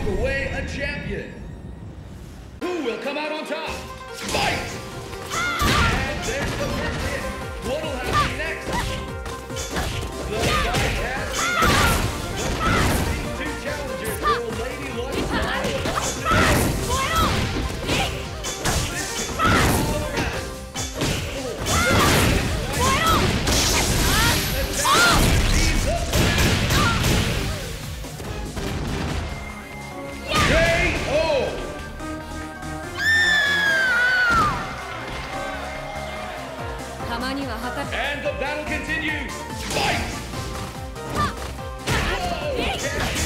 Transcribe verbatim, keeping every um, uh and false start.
away a champion. Who will come out on top? Fight! And there's the first hit. What'll happen next? The fight has begun. These two challengers will Lady Luck battle it out today. And the battle continues. Fight! Whoa,